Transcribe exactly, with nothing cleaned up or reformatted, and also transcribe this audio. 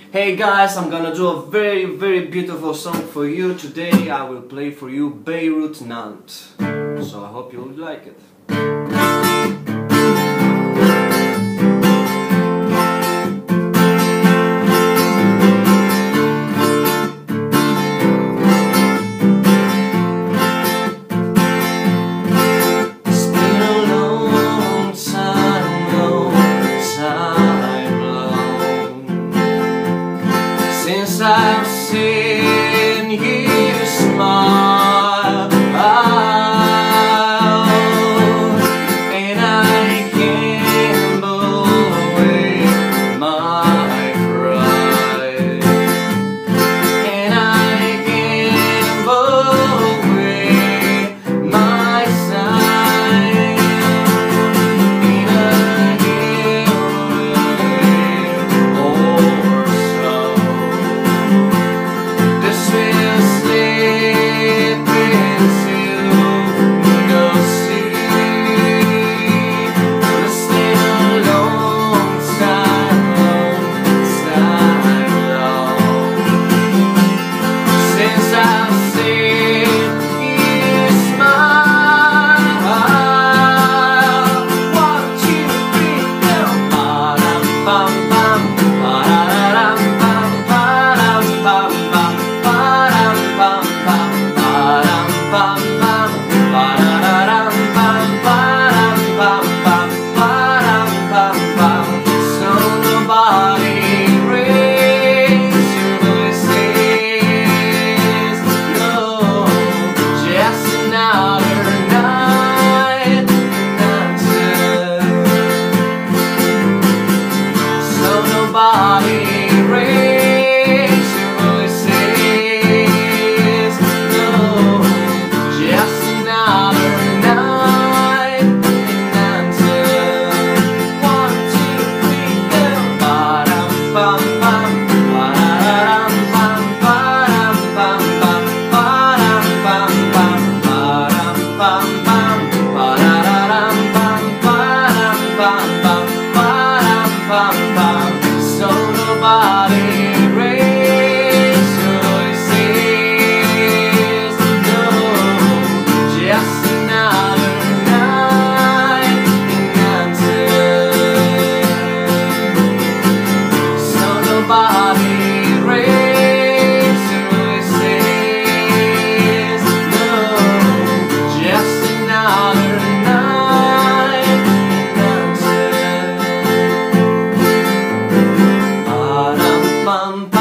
Hey guys, I'm gonna do a very very beautiful song for you. Today I will play for you Beirut, Nantes. So I hope you will like it. Since I've seen you smile, and I can't blow away my pride, and I can't blow away my sight, in a getaway or so. This will slip into no sea. Gonna stay a long time, long time long. Since I've seen you smile, what you think now? Ba-dum, bum, bum, ba-da-dum, bum, ba-dum, bum, bum. So nobody raised your voices, no, just another night in Nantes. So nobody raised your voices, no, just another night in Nantes. Bum